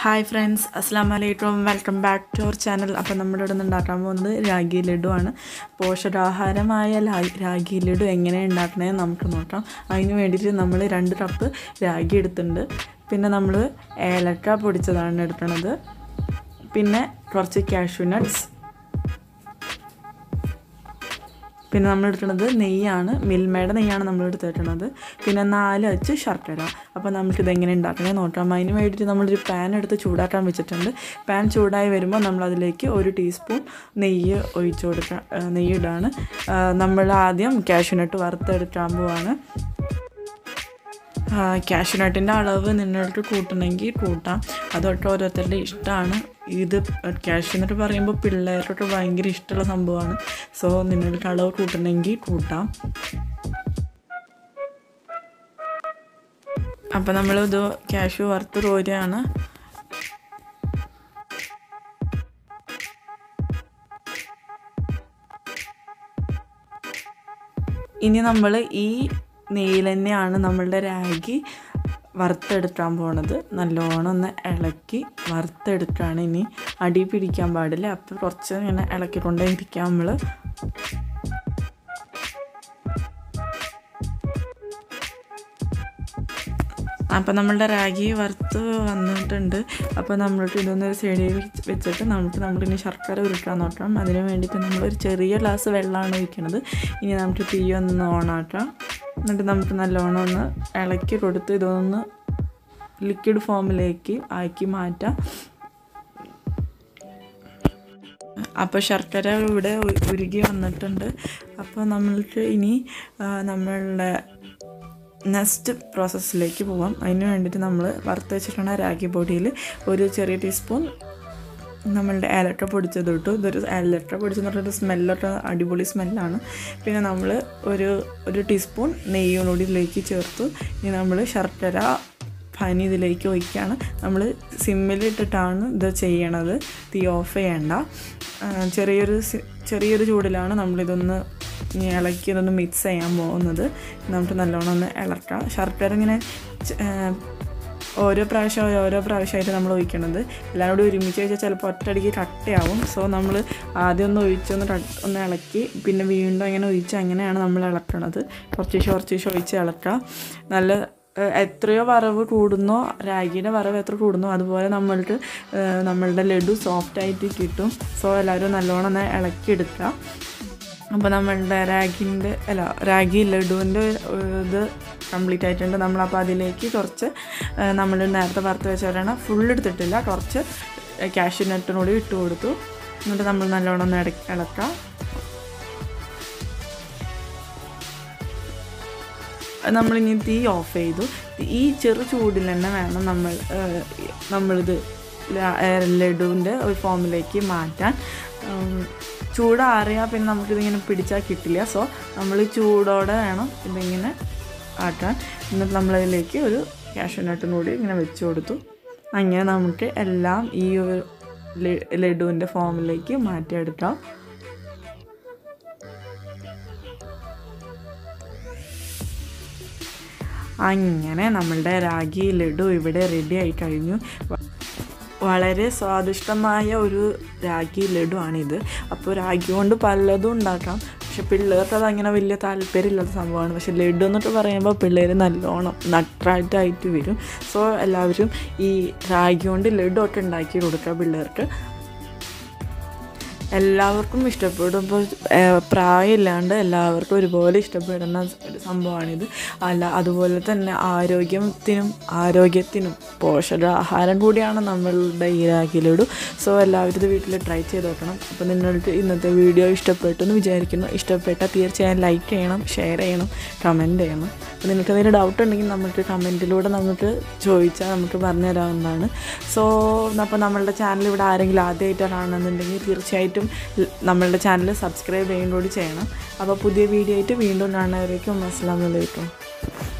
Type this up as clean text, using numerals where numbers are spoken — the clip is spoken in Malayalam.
ഹായ് ഫ്രണ്ട്സ്, അസ്സാം വലൈക്കും. Welcome back to our channel. അപ്പം നമ്മുടെ ഇവിടെ നിന്ന് ഉണ്ടാക്കാൻ പോകുന്നത് രാഗി ലഡു ആണ്. പോഷകാഹാരമായ രാഗി ലഡു എങ്ങനെ ഉണ്ടാക്കണമെന്ന് നമുക്ക് നോക്കാം. അതിന് വേണ്ടിയിട്ട് നമ്മൾ 2 കപ്പ് രാഗി എടുത്തിട്ടുണ്ട്. പിന്നെ നമ്മൾ ഏലക്ക പൊടിച്ചതാണ് എടുക്കുന്നത്. പിന്നെ കുറച്ച് കാഷ്യൂ നട്ട്സ്. പിന്നെ നമ്മൾ എടുക്കുന്നത് നെയ്യാണ്, മിൽമയുടെ നെയ്യാണ് നമ്മൾ എടുത്തിട്ടുള്ളത്. പിന്നെ 4 അച്ച് ശർക്കര. അപ്പോൾ നമുക്കിത് എങ്ങനെ ഉണ്ടാക്കണമെന്ന് നോക്കാം. അതിന് വേണ്ടിയിട്ട് നമ്മളൊരു പാൻ എടുത്ത് ചൂടാക്കാൻ വെച്ചിട്ടുണ്ട്. പാൻ ചൂടായി വരുമ്പോൾ നമ്മളതിലേക്ക് 1 ടീസ്പൂൺ നെയ്യ് ഒഴിച്ച് കൊടുക്കുക. നെയ്യിടാണ്. നമ്മൾ ആദ്യം കാഷ്യൂ നട്ട് വറുത്തെടുക്കാൻ പോവാണ്. കാഷ്യൂ നട്ടിൻ്റെ അളവ് നിങ്ങൾക്ക് കൂട്ടണമെങ്കിൽ കൂട്ടാം, അതൊക്കെ ഓരോരുത്തരുടെ ഇഷ്ടമാണ്. ഇത് കാഷ്യൂ നട്ട് പറയുമ്പോൾ പിള്ളേർക്കൊക്കെ ഭയങ്കര ഇഷ്ടമുള്ള സംഭവമാണ്. സോ നിങ്ങൾക്ക് അളവ് കൂട്ടണമെങ്കിൽ കൂട്ടാം. അപ്പം നമ്മളിത് കാഷ്യൂ വറുത്ത് കോരുകയാണ്. ഇനി നമ്മൾ ഈ നെയ്യിൽ തന്നെയാണ് നമ്മളുടെ രാഗി വറുത്തെടുക്കാൻ പോണത്. നല്ലോണം ഒന്ന് ഇളക്കി വറുത്തെടുക്കുകയാണ്. ഇനി അടി പിടിക്കാൻ പാടില്ല. അപ്പോൾ കുറച്ച് ഇങ്ങനെ ഇളക്കിക്കൊണ്ടേ ഇരിക്കാം നമ്മൾ. അപ്പോൾ നമ്മളുടെ രാഗി വറുത്ത് വന്നിട്ടുണ്ട്. അപ്പോൾ നമ്മൾക്ക് ഇതൊന്നൊരു സൈഡിൽ വെച്ചിട്ട് നമുക്കിനി ശർക്കര ഉരുക്കാൻ നോക്കാം. അതിന് വേണ്ടിയിട്ട് നമ്മളൊരു ചെറിയ ഗ്ലാസ് വെള്ളമാണ് ഒഴിക്കുന്നത്. ഇനി നമുക്ക് തീ ഒന്ന് ഓണാക്കാം. എന്നിട്ട് നമുക്ക് നല്ലോണം ഒന്ന് ഇളക്കി കൊടുത്ത് ഇതൊന്ന് ലിക്വിഡ് ഫോമിലേക്ക് ആക്കി മാറ്റാം. അപ്പോൾ ശർക്കര ഇവിടെ ഉരുകി വന്നിട്ടുണ്ട്. അപ്പോൾ നമ്മൾക്ക് ഇനി നമ്മളുടെ നെക്സ്റ്റ് പ്രോസസ്സിലേക്ക് പോവാം. അതിന് വേണ്ടിയിട്ട് നമ്മൾ വറുത്ത് വെച്ചിട്ടുള്ള രാഗി പൊടിയിൽ ഒരു ചെറിയ ടീസ്പൂൺ നമ്മളുടെ ഏലക്ക പൊടിച്ചത് ഇട്ടു. ഇതൊരു ഏലക്ക പൊടിച്ചെന്ന് പറഞ്ഞൊരു സ്മെല്ലൊക്കെ അടിപൊളി സ്മെല്ലാണ്. പിന്നെ നമ്മൾ ഒരു ടീസ്പൂൺ നെയ്യോടുകൂടി ഇതിലേക്ക് ചേർത്തു. ഇനി നമ്മൾ ശർക്കര പനി ഇതിലേക്ക് ഒഴിക്കുകയാണ്. നമ്മൾ സിമ്മിലിട്ടിട്ടാണ് ഇത് ചെയ്യണത്, തീ ഓഫ് ചെയ്യേണ്ട. ചെറിയൊരു ചൂടിലാണ് നമ്മളിതൊന്ന് ഇളക്കി ഇതൊന്ന് മിക്സ് ചെയ്യാൻ പോകുന്നത്. നമുക്ക് നല്ലോണം ഒന്ന് ഇളക്കാം. ശർക്കര ഇങ്ങനെ ഓരോ പ്രാവശ്യമായിട്ട് നമ്മൾ ഒഴിക്കണത്. എല്ലാം കൂടി ഒരുമിച്ച് വെച്ചാൽ ചിലപ്പോൾ ഒറ്റയടിക്ക് കട്ടയാവും. സോ നമ്മൾ ആദ്യം ഒന്ന് ഒന്ന് ഇളക്കി പിന്നെ വീണ്ടും അങ്ങനെ ഒഴിച്ച് അങ്ങനെയാണ് നമ്മൾ ഇളക്കണത്. കുറച്ച് ഒഴിച്ച് ഇളക്കുക. നല്ല എത്രയോ വറവ് കൂടുന്നോ, രാഗിയുടെ വറവ് എത്ര കൂടുന്നോ അതുപോലെ നമ്മളുടെ ലഡു സോഫ്റ്റായിട്ട് കിട്ടും. സോ എല്ലാവരും നല്ലോണം ഒന്ന് ഇളക്കിയെടുക്കുക. അപ്പോൾ നമ്മളുടെ രാഗി ലഡുവിൻ്റെ ഇത് കംപ്ലീറ്റ് ആയിട്ടുണ്ട്. നമ്മളപ്പോൾ അതിലേക്ക് കുറച്ച് നമ്മൾ നേരത്തെ വറുത്ത് വെച്ചവരാണ്, ഫുൾ എടുത്തിട്ടില്ല, കുറച്ച് കാഷ്യൂ നട്ടിനോട് ഇട്ട് കൊടുത്തു. എന്നിട്ട് നമ്മൾ നല്ലോണം ഒന്ന് ഇളക്കാം. നമ്മളിനി തീ ഓഫ് ചെയ്തു. ഈ ചെറു ചൂടിൽ തന്നെ വേണം നമ്മളിത് ലഡുവിൻ്റെ ഒരു ഫോമിലേക്ക് മാറ്റാൻ. ചൂടാറിയാൽ പിന്നെ നമുക്കിതിങ്ങനെ പിടിച്ചാൽ കിട്ടില്ല. സോ നമ്മൾ ചൂടോടെ വേണം ഇതിങ്ങനെ ആട്ടാൻ. എന്നിട്ട് നമ്മളതിലേക്ക് ഒരു കാഷ്യൂ നട്ടും കൂടി ഇങ്ങനെ വെച്ച് കൊടുത്തു. അങ്ങനെ നമുക്ക് എല്ലാം ഈ ഒരു ലഡുവിൻ്റെ ഫോമിലേക്ക് മാറ്റിയെടുക്കാം. അങ്ങനെ നമ്മളുടെ രാഗി ലഡു ഇവിടെ റെഡി ആയി കഴിഞ്ഞു. വളരെ സ്വാദിഷ്ടമായ ഒരു രാഗി ലഡു ആണിത്. അപ്പോൾ രാഗി കൊണ്ട് പലതും ഉണ്ടാക്കാം, പക്ഷെ പിള്ളേർക്ക് അതങ്ങനെ വലിയ താല്പര്യമില്ലാത്ത സംഭവമാണ്. പക്ഷെ ലഡു എന്നൊക്കെ പറയുമ്പോൾ പിള്ളേർ നല്ലോണം നട്രായിട്ടായിട്ട് വരും. സോ എല്ലാവരും ഈ രാഗി കൊണ്ട് ലഡു ഒക്കെ ഉണ്ടാക്കി കൊടുക്കുക പിള്ളേർക്ക്. എല്ലാവർക്കും ഇഷ്ടപ്പെടും. ഇപ്പോൾ പ്രായമില്ലാണ്ട് എല്ലാവർക്കും ഒരുപോലെ ഇഷ്ടപ്പെടുന്ന ഒരു സംഭവമാണിത്. അതുപോലെ തന്നെ ആരോഗ്യത്തിനും പോഷകാഹാരം കൂടിയാണ് നമ്മളുടെ ഈ രാഗി ലഡു. സോ എല്ലാവരും ഇത് വീട്ടിൽ ട്രൈ ചെയ്ത് നോക്കണം. അപ്പോൾ നിങ്ങൾക്ക് ഇന്നത്തെ വീഡിയോ ഇഷ്ടപ്പെട്ടു എന്ന് വിചാരിക്കുന്നു. ഇഷ്ടപ്പെട്ടാൽ തീർച്ചയായും ലൈക്ക് ചെയ്യണം, ഷെയർ ചെയ്യണം, കമൻറ്റ് ചെയ്യണം. അപ്പോൾ നിങ്ങൾക്ക് എന്തെങ്കിലും ഡൗട്ട് ഉണ്ടെങ്കിൽ നമുക്ക് കമൻറ്റിലൂടെ നമുക്ക് ചോദിച്ചാൽ നമുക്ക് പറഞ്ഞു തരാവുന്നതാണ്. സോ അപ്പോൾ നമ്മളുടെ ചാനൽ ഇവിടെ ആരെങ്കിലും ആദ്യമായിട്ടാണ് കാണുന്നുണ്ടെങ്കിൽ തീർച്ചയായിട്ടും നമ്മളുടെ ചാനൽ സബ്സ്ക്രൈബ് ചെയ്യുകയും കൂടി ചെയ്യണം. അപ്പോൾ പുതിയ വീഡിയോ ആയിട്ട് വീണ്ടും കാണുന്നവരേക്കും അസ്സലാമു അലൈക്കും.